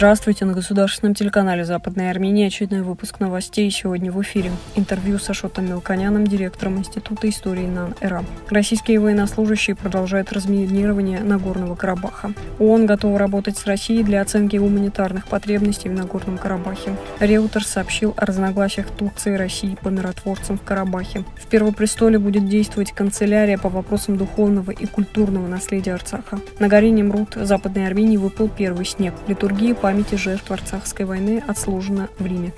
Здравствуйте, на государственном телеканале Западной Армении очередной выпуск новостей. Сегодня в эфире интервью с Ашотом Мелконяном, директором Института истории НАН-ЭРА. Российские военнослужащие продолжают разминирование Нагорного Карабаха. ООН готова работать с Россией для оценки гуманитарных потребностей в Нагорном Карабахе. Реутер сообщил о разногласиях Турции и России по миротворцам в Карабахе. В Первопрестоле будет действовать канцелярия по вопросам духовного и культурного наследия Арцаха. На горе Немрут Западной Армении выпал первый снег. Литургия памяти жертв Арцахской войны отслужена в Риме.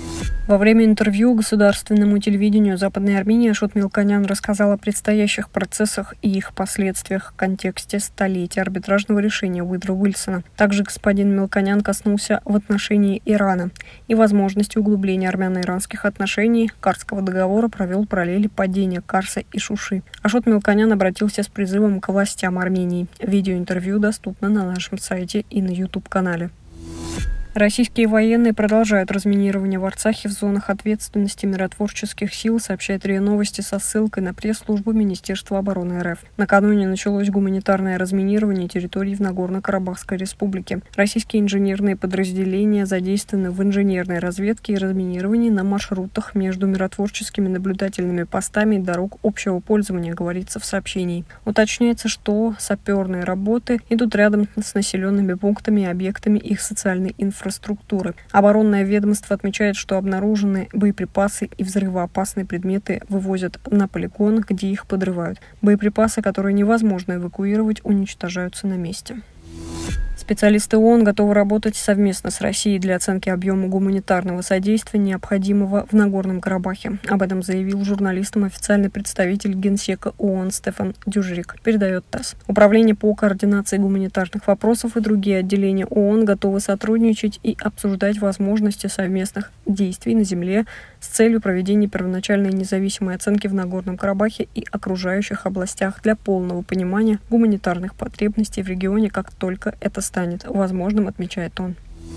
Во время интервью государственному телевидению Западной Армении Ашот Мелконян рассказал о предстоящих процессах и их последствиях в контексте столетия арбитражного решения Вудро Уилсона. Также господин Мелконян коснулся в отношении Ирана и возможности углубления армяно-иранских отношений. Карсского договора провел параллели падения Карса и Шуши. Ашот Мелконян обратился с призывом к властям Армении. Видеоинтервью доступно на нашем сайте и на YouTube-канале. Российские военные продолжают разминирование в Арцахе в зонах ответственности миротворческих сил, сообщает РИА Новости со ссылкой на пресс-службу Министерства обороны РФ. Накануне началось гуманитарное разминирование территорий в Нагорно-Карабахской республике. Российские инженерные подразделения задействованы в инженерной разведке и разминировании на маршрутах между миротворческими наблюдательными постами и дорог общего пользования, говорится в сообщении. Уточняется, что саперные работы идут рядом с населенными пунктами и объектами их социальной инфраструктуры. Оборонное ведомство отмечает, что обнаружены боеприпасы и взрывоопасные предметы вывозят на полигон, где их подрывают. Боеприпасы, которые невозможно эвакуировать, уничтожаются на месте. Специалисты ООН готовы работать совместно с Россией для оценки объема гуманитарного содействия, необходимого в Нагорном Карабахе. Об этом заявил журналистам официальный представитель Генсека ООН Стефан Дюжерик, передает ТАСС. Управление по координации гуманитарных вопросов и другие отделения ООН готовы сотрудничать и обсуждать возможности совместных действий на земле с целью проведения первоначальной независимой оценки в Нагорном Карабахе и окружающих областях для полного понимания гуманитарных потребностей в регионе, как только это станет возможным, отмечает он.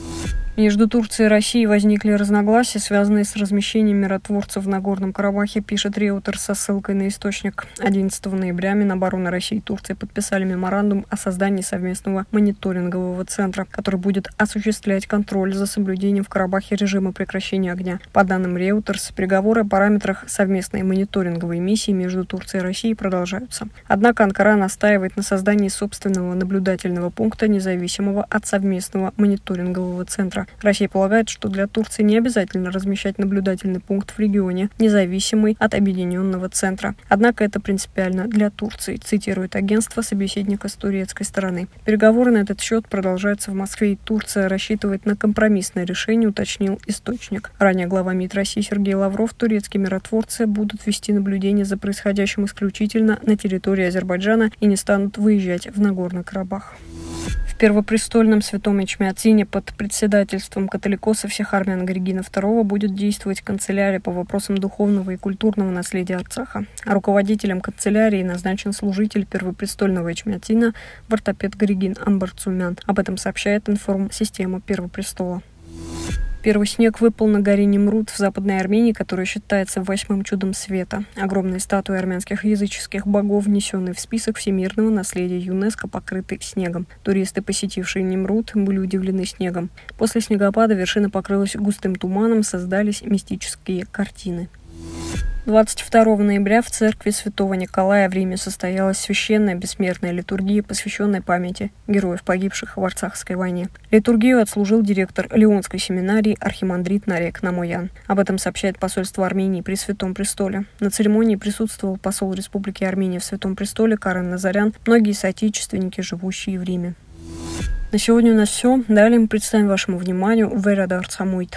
Между Турцией и Россией возникли разногласия, связанные с размещением миротворцев в Нагорном Карабахе, пишет Реутер со ссылкой на источник. 11 ноября Минобороны России и Турции подписали меморандум о создании совместного мониторингового центра, который будет осуществлять контроль за соблюдением в Карабахе режима прекращения огня. По данным Реутерс, переговоры о параметрах совместной мониторинговой миссии между Турцией и Россией продолжаются. Однако Анкара настаивает на создании собственного наблюдательного пункта, независимого от совместного мониторингового центра. Россия полагает, что для Турции не обязательно размещать наблюдательный пункт в регионе, независимый от объединенного центра. Однако это принципиально для Турции, цитирует агентство собеседника с турецкой стороны. Переговоры на этот счет продолжаются в Москве, и Турция рассчитывает на компромиссное решение, уточнил источник. Ранее глава МИД России Сергей Лавров: турецкие миротворцы будут вести наблюдение за происходящим исключительно на территории Азербайджана и не станут выезжать в Нагорный Карабах. В Первопрестольном Святом Ичмиадзине под председательством католикоса всех армян Григина II будет действовать канцелярия по вопросам духовного и культурного наследия Арцаха. А руководителем канцелярии назначен служитель Первопрестольного Ичмиадзина вартопед Григин Амбарцумян. Об этом сообщает информсистема Первопрестола. Первый снег выпал на горе Немрут в Западной Армении, которая считается 8-м чудом света. Огромные статуи армянских языческих богов, внесенные в список всемирного наследия ЮНЕСКО, покрыты снегом. Туристы, посетившие Немрут, были удивлены снегом. После снегопада вершина покрылась густым туманом, создались мистические картины. 22 ноября в церкви Святого Николая в Риме состоялась священная бессмертная литургия, посвященная памяти героев, погибших в Арцахской войне. Литургию отслужил директор Леонской семинарии архимандрит Нарек Намоян. Об этом сообщает посольство Армении при Святом Престоле. На церемонии присутствовал посол Республики Армения в Святом Престоле Карен Назарян, многие соотечественники, живущие в Риме. На сегодня у нас все. Далее мы представим вашему вниманию Верадар Самуит.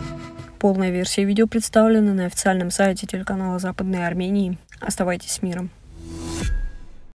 Полная версия видео представлена на официальном сайте телеканала Западной Армении. Оставайтесь с миром.